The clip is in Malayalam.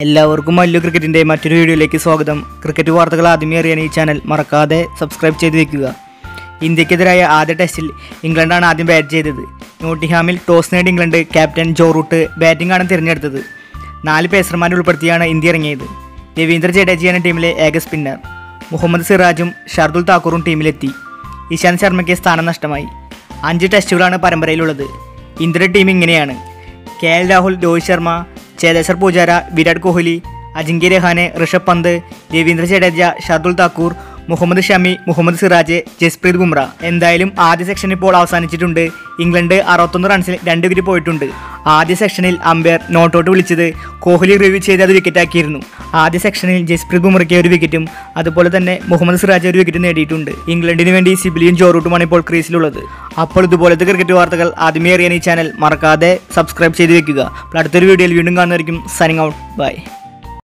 എല്ലാവർക്കും മല്ലു ക്രിക്കറ്റിൻ്റെ മറ്റൊരു വീഡിയോയിലേക്ക് സ്വാഗതം. ക്രിക്കറ്റ് വാർത്തകൾ ആദ്യമേ അറിയാൻ ഈ ചാനൽ മറക്കാതെ സബ്സ്ക്രൈബ് ചെയ്ത് വെക്കുക. ഇന്ത്യക്കെതിരായ ആദ്യ ടെസ്റ്റിൽ ഇംഗ്ലണ്ടാണ് ആദ്യം ബാറ്റ് ചെയ്തത്. നോട്ടിംഗ്ഹാമിൽ ടോസ് നേടി ഇംഗ്ലണ്ട് ക്യാപ്റ്റൻ ജോ റൂട്ട് ബാറ്റിംഗാണ് തിരഞ്ഞെടുത്തത്. 4 പേസർമാരെ ഉൾപ്പെടുത്തിയാണ് ഇന്ത്യ ഇറങ്ങിയത്. രവീന്ദ്ര ജഡേജയാണ് ടീമിലെ ഏക സ്പിന്നർ. മുഹമ്മദ് സിറാജും ഷർദുൽ താക്കൂറും ടീമിലെത്തി. ഇശാന്ത് ശർമ്മയ്ക്ക് സ്ഥാനം നഷ്ടമായി. 5 ടെസ്റ്റുകളാണ് പരമ്പരയിലുള്ളത്. ഇന്ത്യയുടെ ടീം ഇങ്ങനെയാണ്: KL രാഹുൽ, രോഹിത് ശർമ്മ, ചേതേശ്വർ പൂജാര, വിരാട് കോഹ്ലി, അജിങ്ക്യ രഹാനെ, ഋഷഭ് പന്ത്, രവീന്ദ്ര ജഡേജ, ഷർദുൽ താക്കൂർ, മുഹമ്മദ് ഷമി, മുഹമ്മദ് സിറാജ്, ജസ്പ്രീത് ബുംറ. എന്തായാലും ആദ്യ സെക്ഷൻ ഇപ്പോൾ അവസാനിച്ചിട്ടുണ്ട്. ഇംഗ്ലണ്ട് 61 റൺസിൽ 2 വിക്കറ്റ് പോയിട്ടുണ്ട്. ആദ്യ സെക്ഷനിൽ അമ്പയർ നോട്ട് ഔട്ട് വിളിച്ചത് കോഹ്ലി റിവ്യൂ ചെയ്ത് അത് വിക്കറ്റാക്കിയിരുന്നു. ആദ്യ സെക്ഷനിൽ ജസ്പ്രീത് ബുംറയ്ക്ക് ഒരു വിക്കറ്റും അതുപോലെ തന്നെ മുഹമ്മദ് സിറാജ് ഒരു വിക്കറ്റ് നേടിയിട്ടുണ്ട്. ഇംഗ്ലണ്ടിന് വേണ്ടി സിബിലിയും ജോ റൂട്ടുമാണ് ഇപ്പോൾ ക്രീസിലുള്ളത്. അപ്പോൾ ഇതുപോലത്തെ ക്രിക്കറ്റ് വാർത്തകൾ ആദ്യമേ അറിയാൻ ഈ ചാനൽ മറക്കാതെ സബ്സ്ക്രൈബ് ചെയ്ത് വെക്കുക. അപ്പോൾ അടുത്തൊരു വീഡിയോയിൽ വീണ്ടും കാണുന്നതായിരിക്കും. Signing out. ബൈ.